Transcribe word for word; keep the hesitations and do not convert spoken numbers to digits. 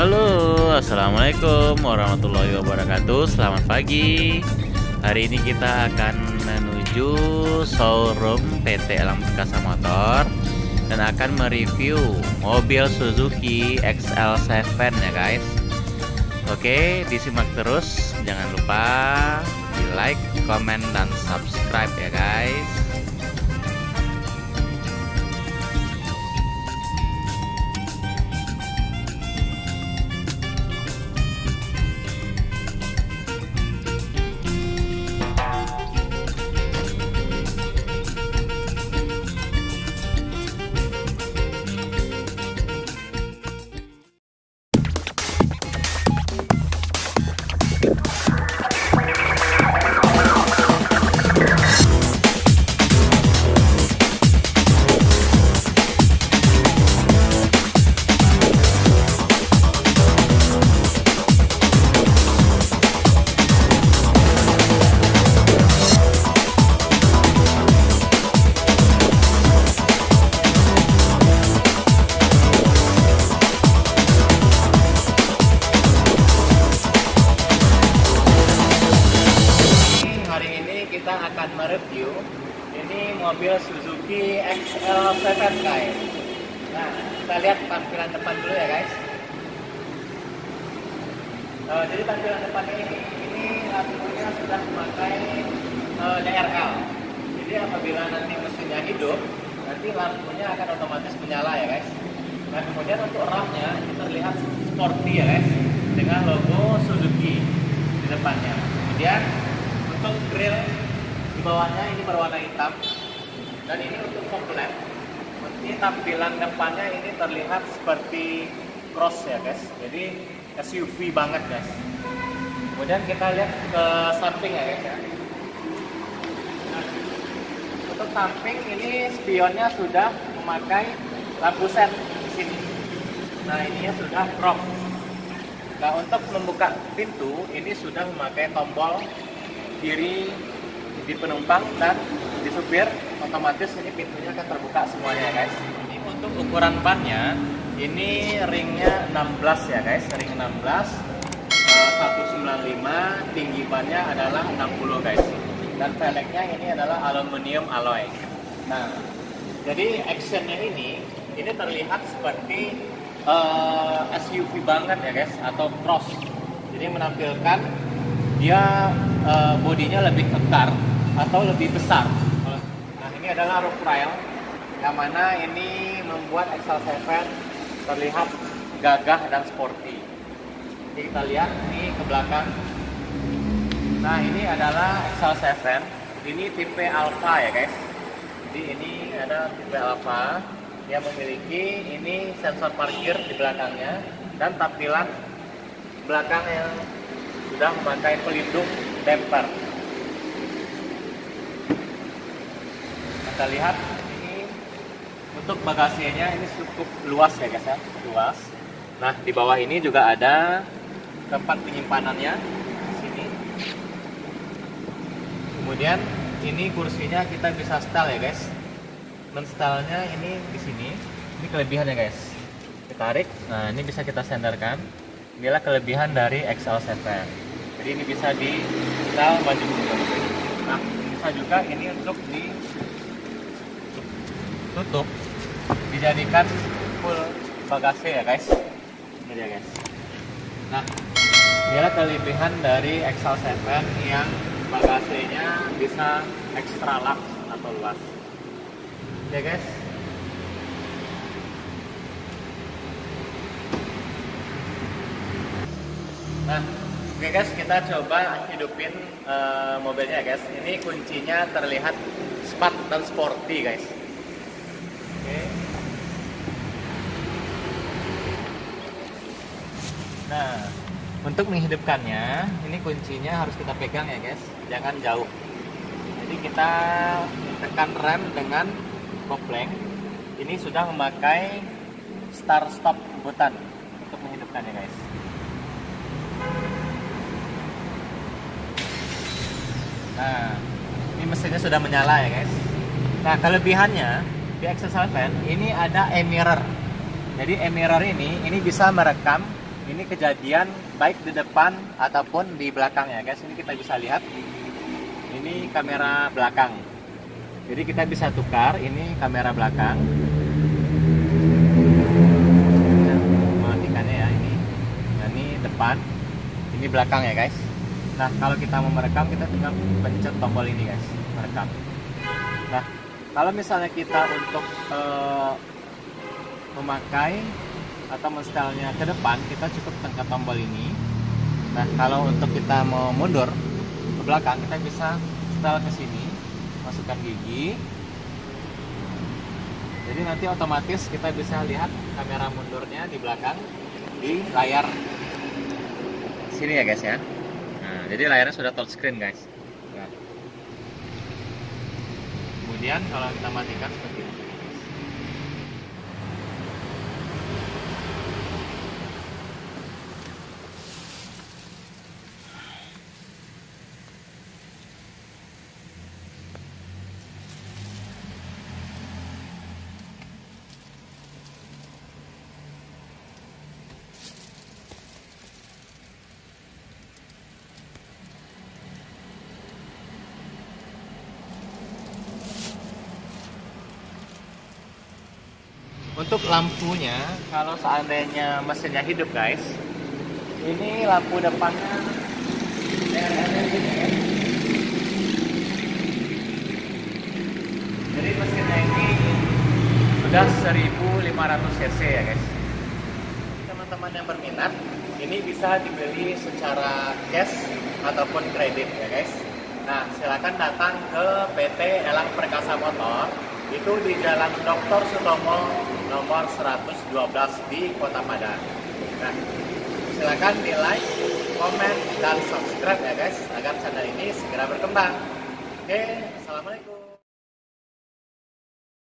Halo, assalamualaikum warahmatullahi wabarakatuh. Selamat pagi. Hari ini kita akan menuju showroom P T Elang Perkasa Motor dan akan mereview mobil Suzuki X L tujuh ya guys. Oke, disimak terus. Jangan lupa di like, komen, dan subscribe ya guys. Kita akan mereview ini mobil Suzuki X L tujuh guys. Nah, kita lihat tampilan depan dulu ya guys. Uh, jadi tampilan depannya ini, ini lampunya sudah memakai uh, D R L. Jadi apabila nanti mesinnya hidup, nanti lampunya akan otomatis menyala ya guys. Nah, kemudian untuk ramnya terlihat sporty ya guys, dengan logo Suzuki di depannya. Kemudian untuk grill di bawahnya ini berwarna hitam, dan ini untuk fog lamp. Ini tampilan depannya ini terlihat seperti cross ya guys, jadi S U V banget guys. Kemudian kita lihat ke samping ya guys ya. Nah, untuk samping ini spionnya sudah memakai lampu set di sini. Nah, ininya sudah chrome. Nah, untuk membuka pintu ini sudah memakai tombol kiri di penumpang dan di supir, otomatis ini pintunya akan terbuka semuanya guys. Ini untuk ukuran bannya, ini ringnya enam belas ya guys, ring enam belas, seratus sembilan puluh lima, tinggi bannya adalah enam puluh guys, dan velgnya ini adalah aluminium alloy. Nah, jadi actionnya ini ini terlihat seperti uh, S U V banget ya guys, atau cross. Jadi menampilkan dia uh, bodinya lebih kekar atau lebih besar. Nah, ini adalah roof rail yang mana ini membuat X L tujuh terlihat gagah dan sporty. Jadi kita lihat ini ke belakang. Nah, ini adalah X L tujuh. Ini tipe Alpha ya guys. Jadi ini ada tipe Alpha yang memiliki ini sensor parkir di belakangnya dan tampilan belakang yang sudah memakai pelindung damper. Kita lihat ini untuk bagasinya ini cukup luas ya guys ya, luas. Nah, di bawah ini juga ada tempat penyimpanannya di sini. Kemudian ini kursinya kita bisa setel ya guys. Men-setelnya ini di sini. Ini kelebihan ya guys. Ditarik, nah ini bisa kita senderkan. Inilah kelebihan dari X L tujuh. Jadi ini bisa di setel maju mundur. Nah, bisa juga ini untuk di tutup, dijadikan full bagasi ya guys. Ini dia guys. Nah, inilah kelebihan dari X L tujuh yang bagasinya bisa extra large atau luas ya guys. Nah, oke guys, kita coba hidupin uh, mobilnya guys. Ini kuncinya terlihat smart dan sporty guys. Oke. Nah, untuk menghidupkannya, ini kuncinya harus kita pegang ya guys, jangan jauh. Jadi kita tekan rem dengan kopling. Ini sudah memakai start stop button untuk menghidupkannya guys. Nah, ini mesinnya sudah menyala ya guys. Nah, kelebihannya di X L tujuh ini ada e-mirror. Jadi e-mirror ini ini bisa merekam ini kejadian baik di depan ataupun di belakang ya guys. Ini kita bisa lihat, ini kamera belakang, jadi kita bisa tukar. Ini kamera belakang, matikannya ya ini. Nah ini depan, ini belakang ya guys. Nah kalau kita mau merekam, kita tinggal pencet tombol ini guys, merekam. Nah kalau misalnya kita untuk uh, memakai atau menstelnya ke depan, kita cukup tekan tombol ini. Nah kalau untuk kita mau mundur ke belakang, kita bisa setel ke sini, masukkan gigi. Jadi nanti otomatis kita bisa lihat kamera mundurnya di belakang di layar sini ya guys ya. Nah jadi layarnya sudah touchscreen guys. Nah. Kemudian kalau kita matikan seperti ini. Untuk lampunya, kalau seandainya mesinnya hidup guys, ini lampu depannya L E D gini ya. Jadi mesinnya ini sudah seribu lima ratus cc ya guys. Teman-teman yang berminat, ini bisa dibeli secara cash ataupun kredit ya guys. Nah silakan datang ke P T Elang Perkasa Motor, itu di Jalan Doktor Sutomo nomor seratus dua belas di Kota Padang. Nah, silakan di like, komen, dan subscribe ya guys, agar channel ini segera berkembang. Oke, assalamualaikum.